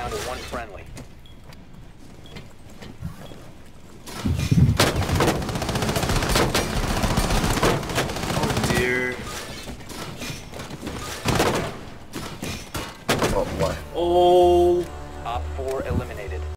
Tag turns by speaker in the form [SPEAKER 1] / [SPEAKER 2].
[SPEAKER 1] down to one friendly.
[SPEAKER 2] Oh dear. Oh, what? Oh.
[SPEAKER 1] Op 4 eliminated.